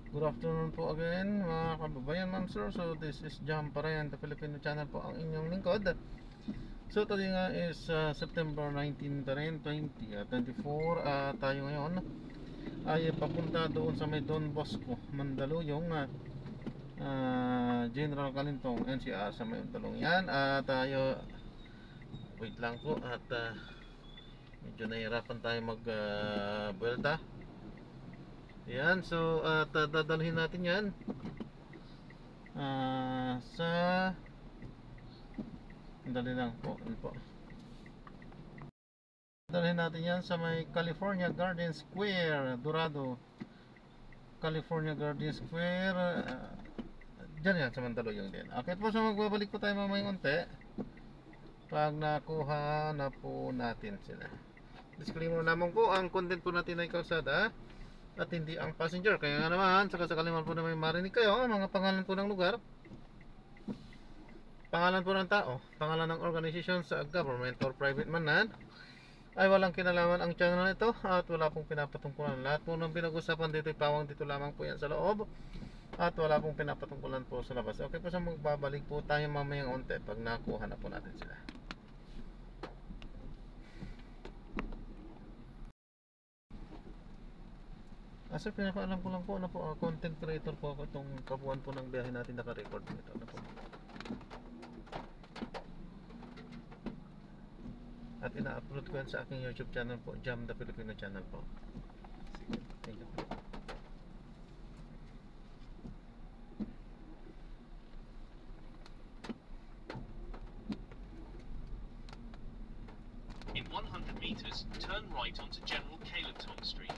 Good afternoon po again mga kababayan, ma'am sir. So this is Jam pa rin, the Filipino channel po ang inyong lingkod. So today nga is September 19 pa rin, 2024. Tayo ngayon ay papunta doon sa may Don Bosco, Mandaluyong, General Kalintong, NCR sa may Mandaluyong yan. Tayo, wait lang po at medyo nahihirapan tayo mag buwelta. Yan, so at dadalhin natin yan sa dali lang po, dalhin natin yan sa may California Garden Square, Dorado, California Garden Square, dyan yan sa Mandaluyong din. Okay po, so magbabalik po tayo mamayang unti pag nakuha na po natin sila. Disclaimer lamang po, ang content po natin ay kalsada at hindi ang passenger. Kaya nga naman, sakasakali man po na may marinig kayo mga pangalan po ng lugar, pangalan po ng tao, pangalan ng organization sa government or private man na, ay walang kinalaman ang channel na ito at wala pong pinapatungkulan. Lahat po ng pinag-usapan dito ay pawang dito lamang po yan sa loob at wala pong pinapatungkulan po sa labas. Okay po, sa magbabalik po tayo mamayang unti pag nakuha na po natin sila. Sir, pinapaalam ko lang po na po, content creator po ako. Itong kabuuan po ng biyahe natin naka-record nito na po. At ina-upload ko yan sa aking YouTube channel po, Jam the Filipino channel po. Thank you. In 100 meters, turn right onto General Kalentong Street.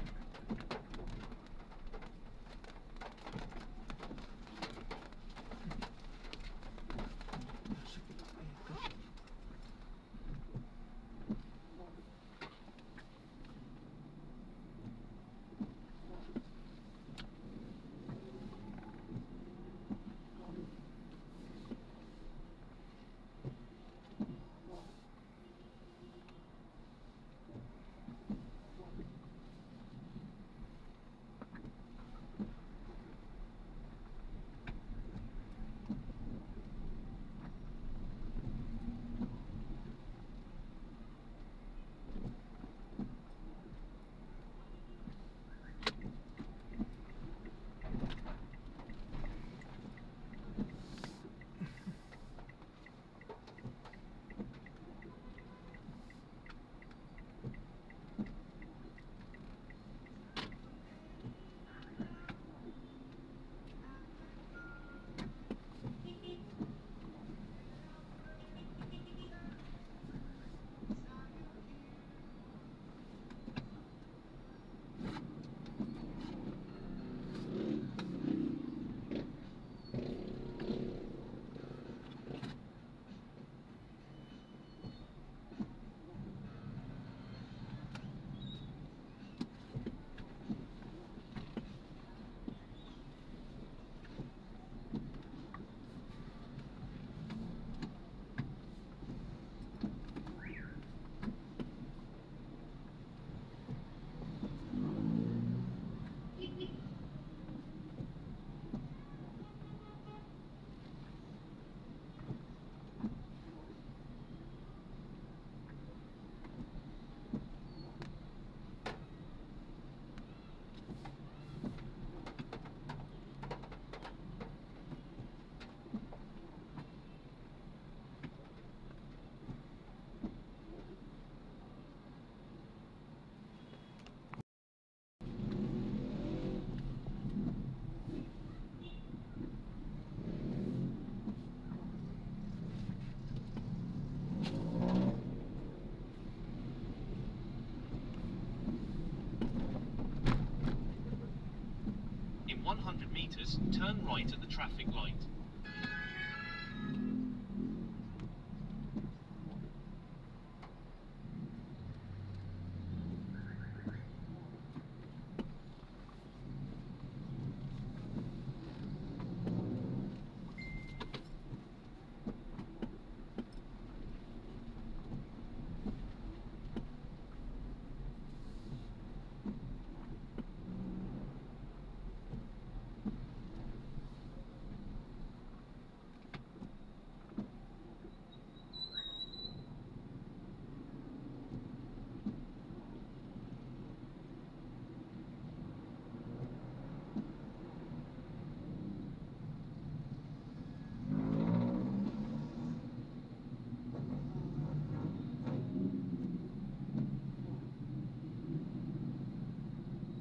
In 100 meters, turn right at the traffic light.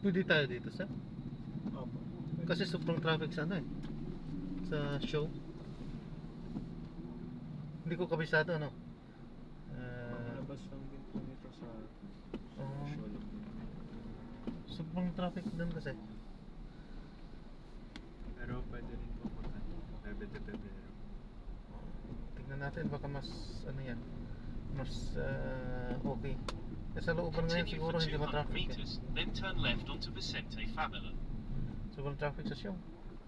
Pwede tayo dito sa? Opo. Kasi sobrang traffic sa ano eh. Sa show. Hindi ko kabisado ano. Labas lang din po nito sa Oo. show lang din. Sobrang traffic doon kasi. Pero pwede rin po kung ano, Bebe de Pebrero. Tingnan natin baka mas ano yan. Mas okay. Sa looban ngayon Continue siguro for hindi 200 ma-traffic eh. meters, then turn left onto Vicente Fabela. Sobrang traffic sa show.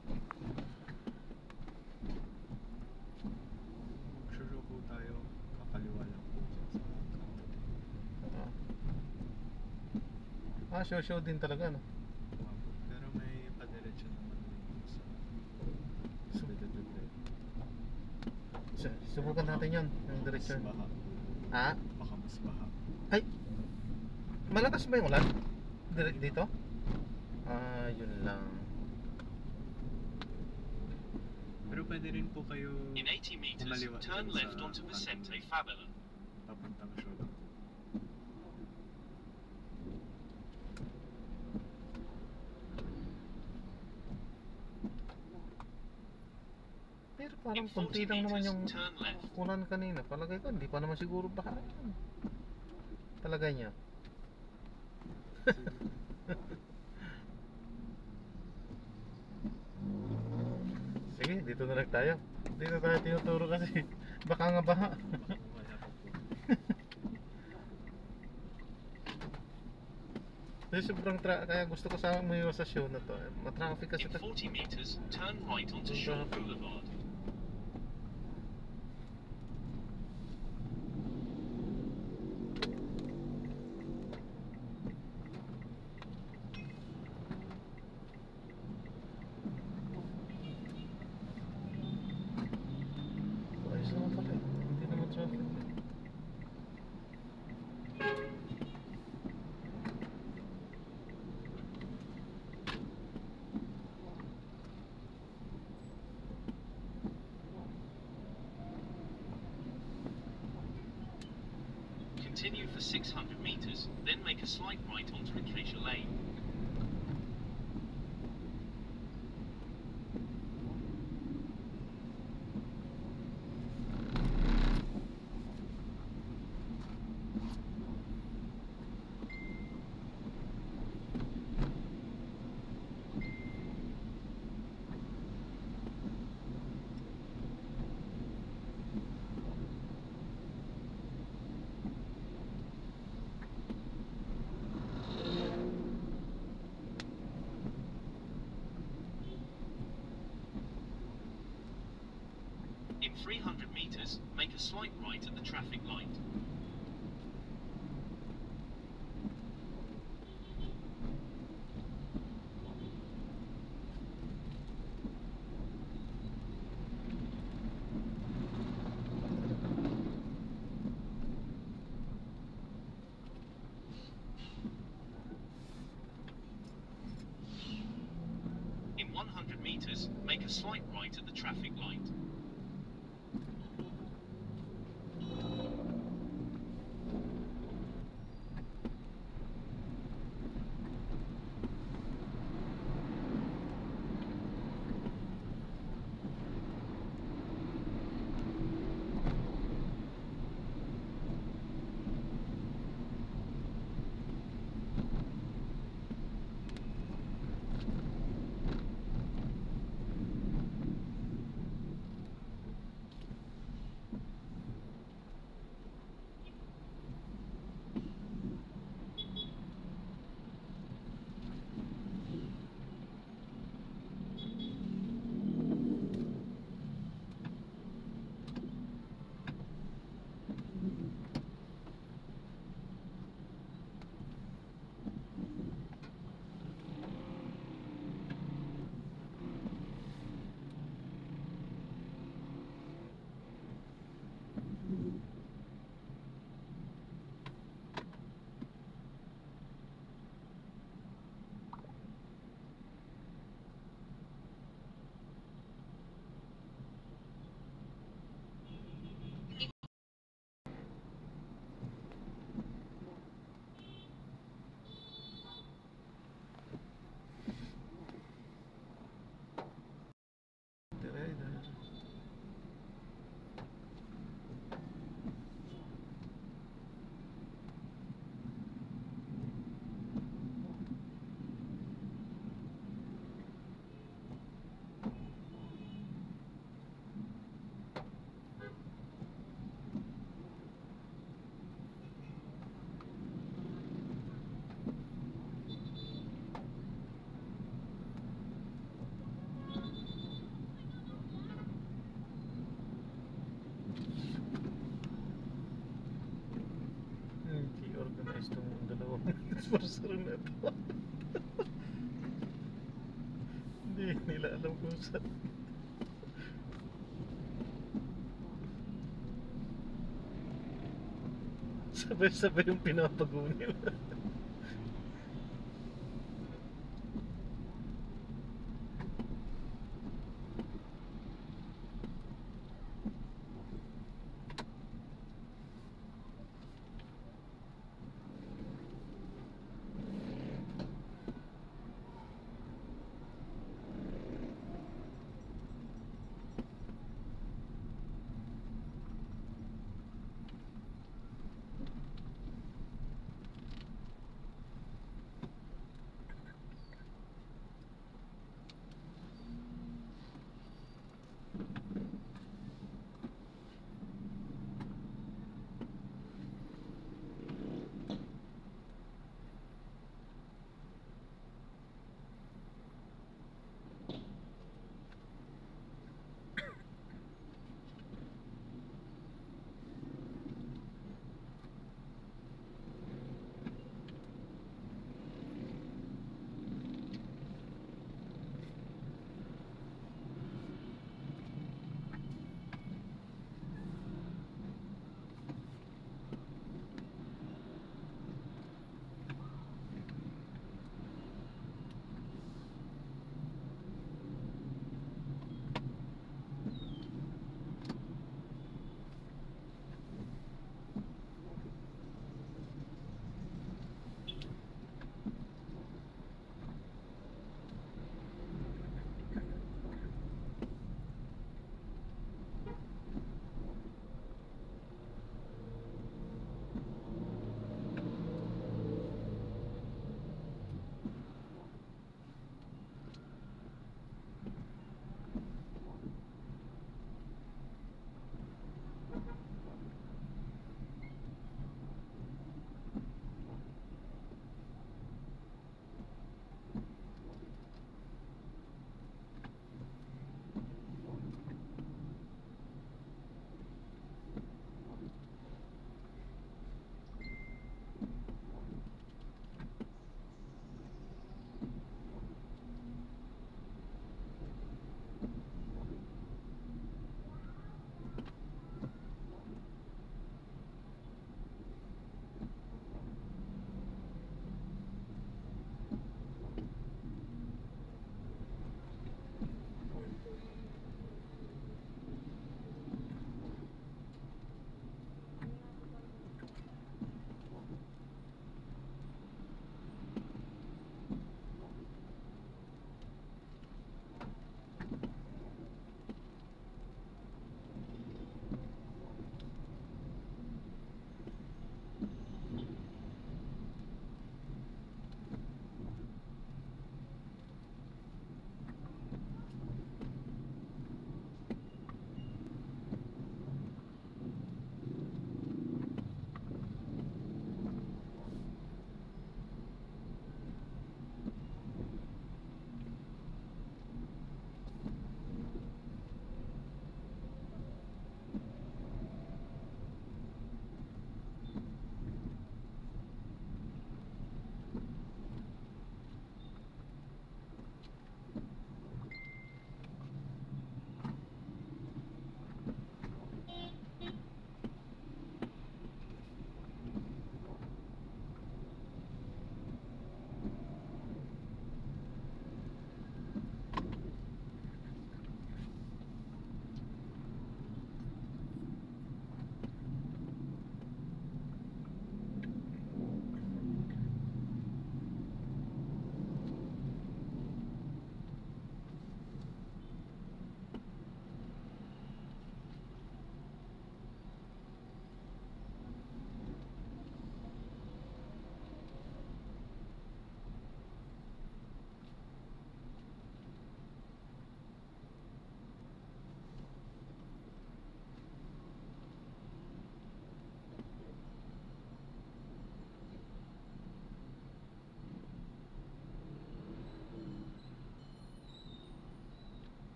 Magshow po tayo, kakaliwa lang po dyan sa kanto. Show din talaga no. Opo. Pero may padiretso naman din sa Bebe de Pebrero. Subukan natin yon yung direction. Mas baha. Ha? Baka mas baha. Ay! Malakas ba yung ulan? Dito? Yun lang. Pero pwede rin po kayo In 80 meters, Kumaliwa turn dyan left sa onto kanto. Vicente Fabela. papuntang show lang. Pero In parang konti 40 lang naman meters, yung turn left. ulan kanina. Palagay ko, hindi pa naman siguro baha yan. Palagay niya. Sige, dito na lang tayo. Dito tayo tinuturo kasi baka nga baha. Wala pa po. Kasi kaya gusto ko sa umiwas sa show na to. Matraffic kasi In to. 40 meters, turn right onto Shaw Boulevard. Ayos naman pala eh. Hindi naman traffic. Continue for 600 meters, then make a slight right onto Acacia Lane. In 300 meters, make a slight right at the traffic light. In 100 meters, make a slight right at the traffic light. metro na to. Hindi nila alam kung saan. Sabay-sabay yung pinapago nila.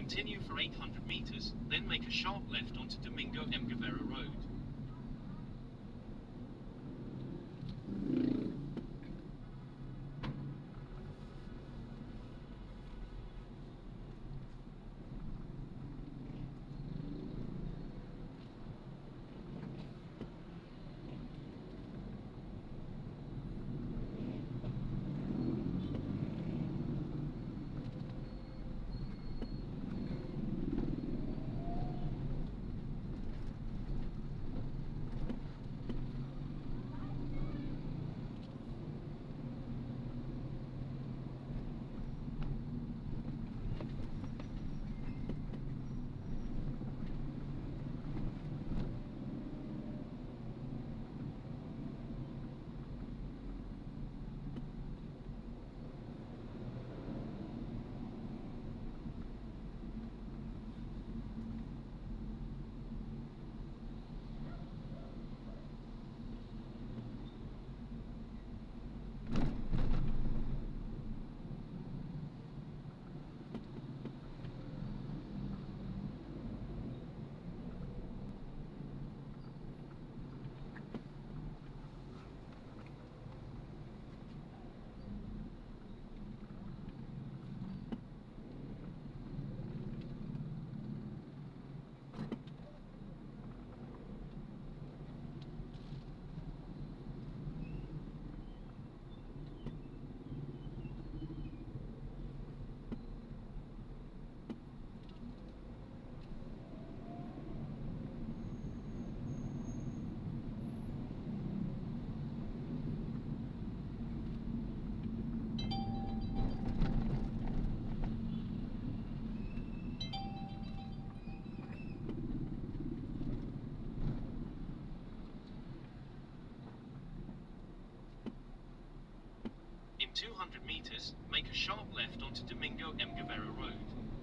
Continue for 800 meters, then make a sharp left onto Domingo M. Guevara Road. In 200 meters, make a sharp left onto Domingo M. Guevara Road.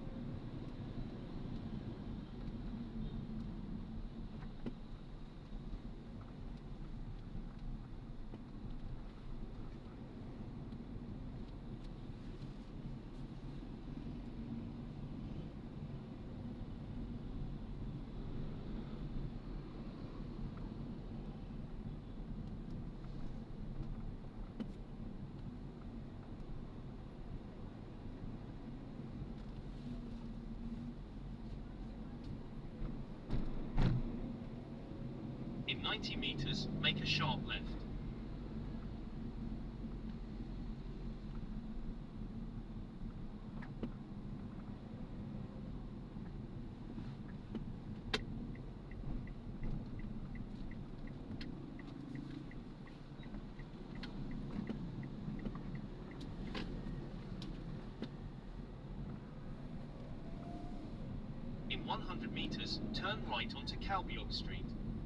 In 90 meters, make a sharp left. In 100 meters, turn right onto Calbiog Street.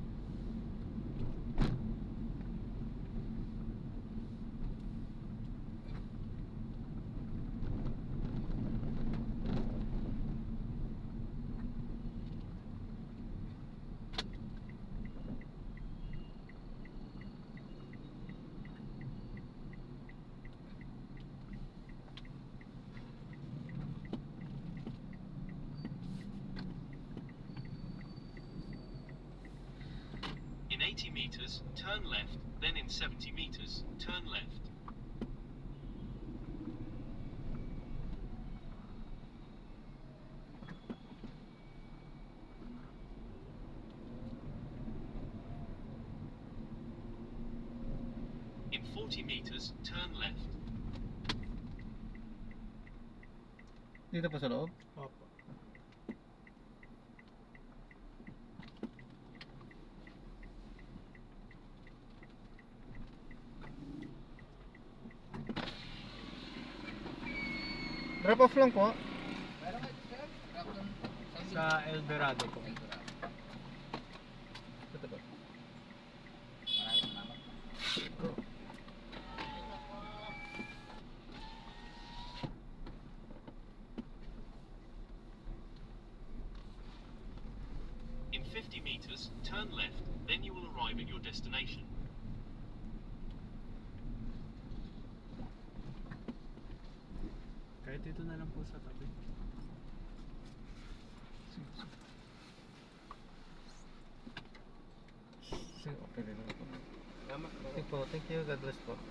In 80 meters, turn left, then in 70 meters, turn left. In 40 meters, turn left. Dito pa sa loob. Opo. Drop off lang po. Sa El Dorado po. Ito ba? In 50 meters, turn left, then you will arrive at your destination. Kahit dito na lang po sa tabi. Sige, okay din po. Salamat po. Thank you po. Thank you. God bless po.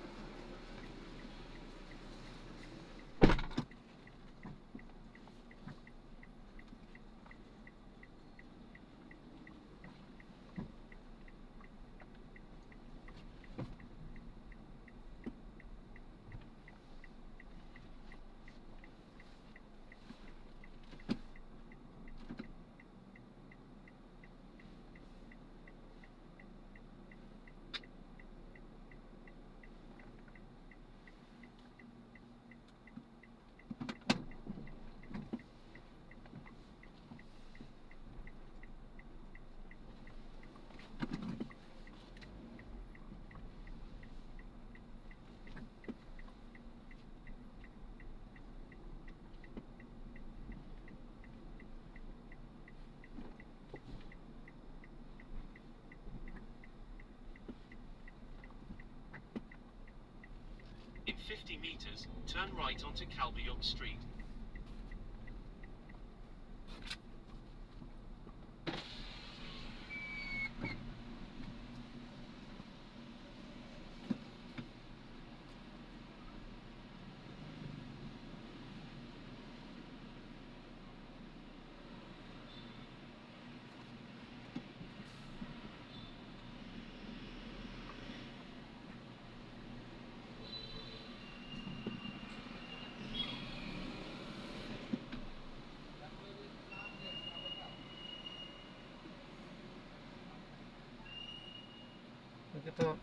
In 50 meters, turn right onto Calbayog Street. Thank you po.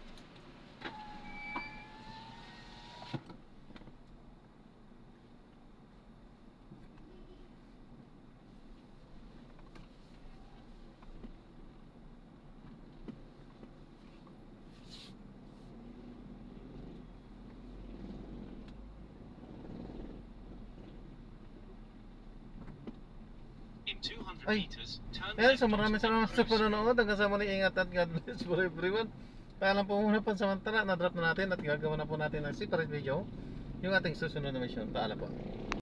In 200 Ay. meters, turn Ayan, left so maraming onto salamat sa Empress. panonood. Hanggang sa muli, ingat at God bless for everyone. Paalam po muna pansamantala. Na-drop na natin at gagawa na po natin ng separate video yung ating susunod na mission. Paalam po.